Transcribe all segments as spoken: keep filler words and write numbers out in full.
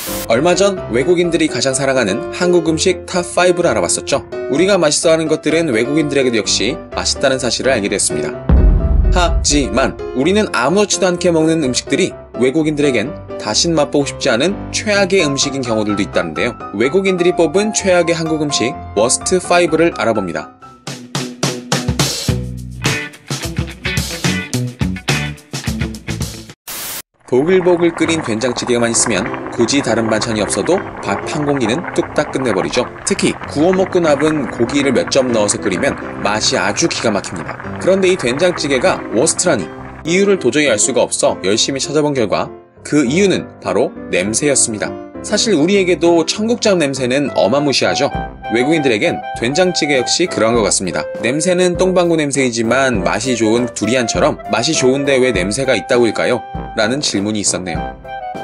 얼마 전 외국인들이 가장 사랑하는 한국 음식 탑 파이브를 알아봤었죠. 우리가 맛있어하는 것들은 외국인들에게도 역시 맛있다는 사실을 알게 됐습니다. 하지만 우리는 아무렇지도 않게 먹는 음식들이 외국인들에겐 다신 맛보고 싶지 않은 최악의 음식인 경우들도 있다는데요. 외국인들이 뽑은 최악의 한국 음식 워스트 파이브를 알아봅니다. 보글보글 끓인 된장찌개만 있으면 굳이 다른 반찬이 없어도 밥 한 공기는 뚝딱 끝내버리죠. 특히 구워 먹고 남은 고기를 몇 점 넣어서 끓이면 맛이 아주 기가 막힙니다. 그런데 이 된장찌개가 워스트라니 이유를 도저히 알 수가 없어 열심히 찾아본 결과 그 이유는 바로 냄새였습니다. 사실 우리에게도 청국장 냄새는 어마무시하죠. 외국인들에겐 된장찌개 역시 그런 것 같습니다. 냄새는 똥방구 냄새이지만 맛이 좋은 두리안처럼 맛이 좋은데 왜 냄새가 있다고일까요? 라는 질문이 있었네요.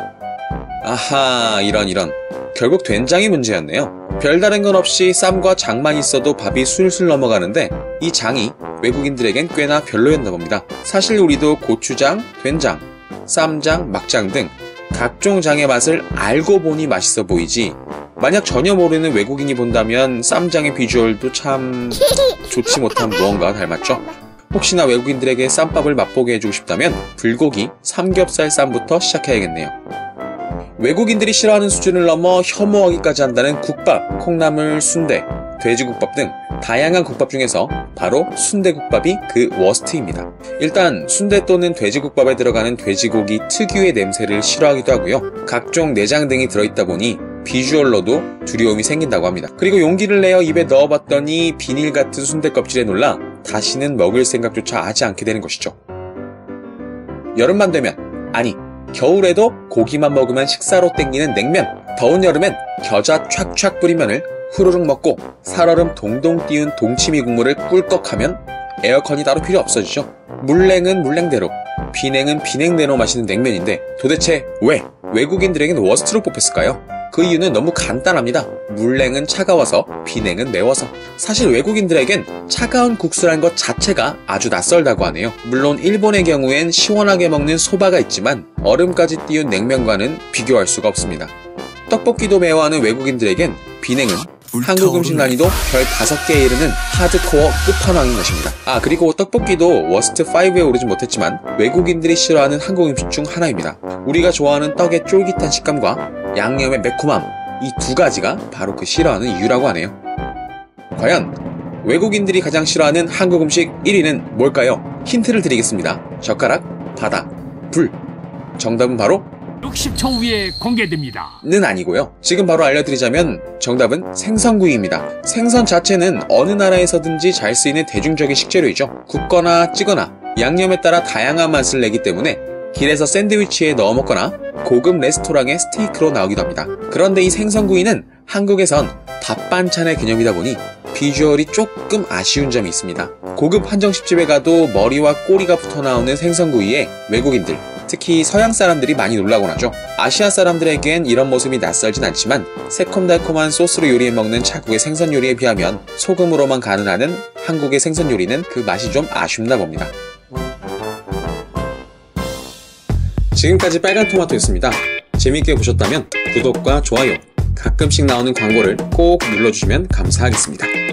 아하, 이런 이런. 결국 된장이 문제였네요. 별다른 건 없이 쌈과 장만 있어도 밥이 술술 넘어가는데 이 장이 외국인들에겐 꽤나 별로였나 봅니다. 사실 우리도 고추장, 된장, 쌈장, 막장 등 각종 장의 맛을 알고 보니 맛있어 보이지, 만약 전혀 모르는 외국인이 본다면 쌈장의 비주얼도 참 좋지 못한 무언가와 닮았죠. 혹시나 외국인들에게 쌈밥을 맛보게 해주고 싶다면 불고기, 삼겹살 쌈부터 시작해야겠네요. 외국인들이 싫어하는 수준을 넘어 혐오하기까지 한다는 국밥, 콩나물, 순대, 돼지국밥 등 다양한 국밥 중에서 바로 순대국밥이 그 워스트입니다. 일단 순대 또는 돼지국밥에 들어가는 돼지고기 특유의 냄새를 싫어하기도 하고요. 각종 내장 등이 들어있다 보니 비주얼로도 두려움이 생긴다고 합니다. 그리고 용기를 내어 입에 넣어봤더니 비닐 같은 순대 껍질에 놀라 다시는 먹을 생각조차 하지 않게 되는 것이죠. 여름만 되면, 아니 겨울에도 고기만 먹으면 식사로 땡기는 냉면, 더운 여름엔 겨자 촥촥 뿌리면을 후루룩 먹고 살얼음 동동 띄운 동치미 국물을 꿀꺽하면 에어컨이 따로 필요 없어지죠. 물냉은 물냉대로, 비냉은 비냉대로 마시는 냉면인데 도대체 왜 외국인들에겐 워스트로 뽑혔을까요? 그 이유는 너무 간단합니다. 물냉은 차가워서, 비냉은 매워서. 사실 외국인들에겐 차가운 국수란 것 자체가 아주 낯설다고 하네요. 물론 일본의 경우엔 시원하게 먹는 소바가 있지만 얼음까지 띄운 냉면과는 비교할 수가 없습니다. 떡볶이도 매워하는 외국인들에겐 비냉은 한국 음식 난이도 별 다섯 개에 이르는 하드코어 끝판왕인 것입니다. 아, 그리고 떡볶이도 워스트 파이브에 오르지 못했지만 외국인들이 싫어하는 한국 음식 중 하나입니다. 우리가 좋아하는 떡의 쫄깃한 식감과 양념의 매콤함, 이 두 가지가 바로 그 싫어하는 이유라고 하네요. 과연 외국인들이 가장 싫어하는 한국 음식 일 위는 뭘까요? 힌트를 드리겠습니다. 젓가락, 바다, 불. 정답은 바로 육십 초 후에 공개됩니다. 는 아니고요. 지금 바로 알려드리자면 정답은 생선구이입니다. 생선 자체는 어느 나라에서든지 잘 쓰이는 대중적인 식재료이죠. 굽거나 찌거나 양념에 따라 다양한 맛을 내기 때문에 길에서 샌드위치에 넣어 먹거나 고급 레스토랑의 스테이크로 나오기도 합니다. 그런데 이 생선구이는 한국에선 밥 반찬의 개념이다 보니 비주얼이 조금 아쉬운 점이 있습니다. 고급 한정식집에 가도 머리와 꼬리가 붙어 나오는 생선구이에 외국인들, 특히 서양 사람들이 많이 놀라곤 하죠. 아시아 사람들에겐 이런 모습이 낯설진 않지만 새콤달콤한 소스로 요리해 먹는 자국의 생선 요리에 비하면 소금으로만 간을 하는 한국의 생선 요리는 그 맛이 좀 아쉽나 봅니다. 지금까지 빨간 토마토였습니다. 재밌게 보셨다면 구독과 좋아요, 가끔씩 나오는 광고를 꼭 눌러주시면 감사하겠습니다.